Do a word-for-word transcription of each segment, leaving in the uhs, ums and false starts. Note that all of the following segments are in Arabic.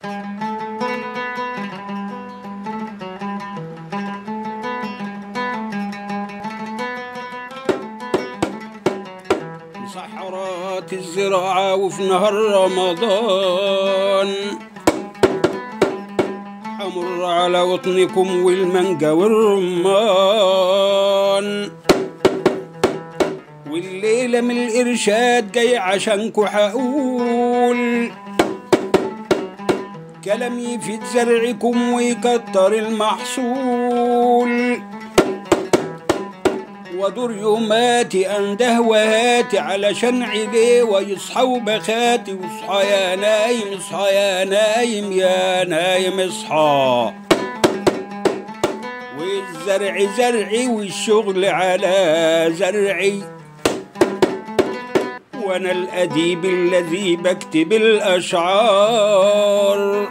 مسحرات الزراعة وفي نهار رمضان حمر على وطنكم والمانجا والرمان، والليلة من الإرشاد جاي عشانكو حقول كلام يفيد زرعكم ويكتر المحصول، ودور يوماتي انده وهاتي علشان عيليه ويصحى وبخاتي، واصحى يا نايم اصحى يا نايم يا نايم اصحى، والزرع زرعي والشغل على زرعي، وانا الاديب الذي بكتب الاشعار،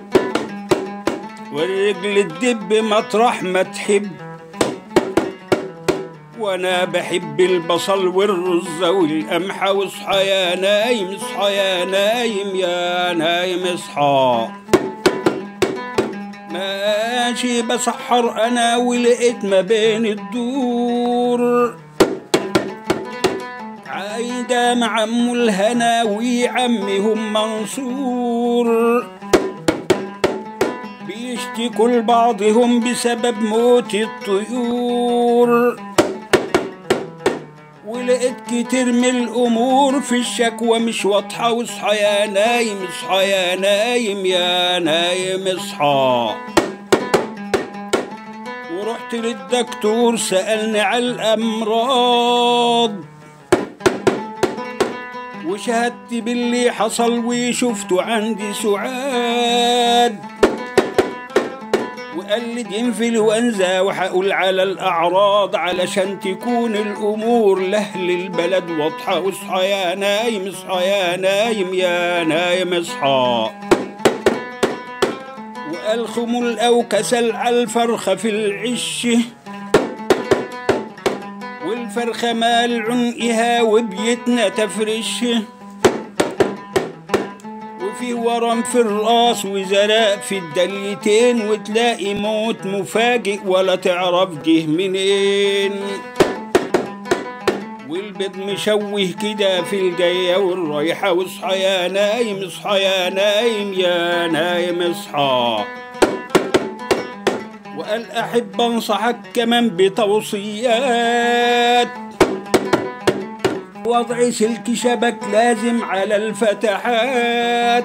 والرجل تدب مطرح ما تحب، وانا بحب البصل والرز والقمحة، واصحى يا نايم اصحى يا نايم يا نايم اصحى. ماشي بسحر انا ولقيت ما بين الدور عايدة مع عمو الهنا وعمهم منصور، بيشتكوا لبعضهم بسبب موت الطيور، ولقيت كتير من الامور في الشكوى مش واضحه، واصحى يا نايم اصحى يا نايم يا نايم اصحى. ورحت للدكتور سألني على الامراض، وشهدت باللي حصل وشفته عندي سعاد، وقال لي دي انفلونزا وحقول على الاعراض علشان تكون الامور لاهل البلد واضحه، واصحى يا نايم اصحى يا نايم يا نايم اصحى. وقال خمول او كسل على الفرخه في العش، والفرخه مال عنقها وبيتنا تفرش، وفي ورم في الراس وزرق في الدليتين، وتلاقي موت مفاجئ ولا تعرف جه منين، والبيض مشوه كده في الجاية والرايحة، واصحى يا نايم اصحى يا نايم يا نايم اصحى. وقال احب انصحك كمان بتوصيات، وضع سلك شبك لازم على الفتحات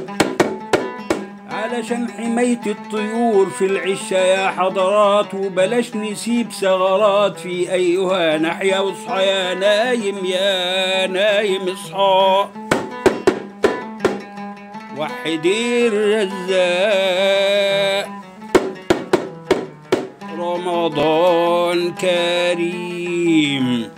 علشان حماية الطيور في العشة يا حضرات، وبلاش نسيب ثغرات في أيها ناحية، واصحى يا نايم يا نايم اصحى. وحد الرزاق رمضان كريم.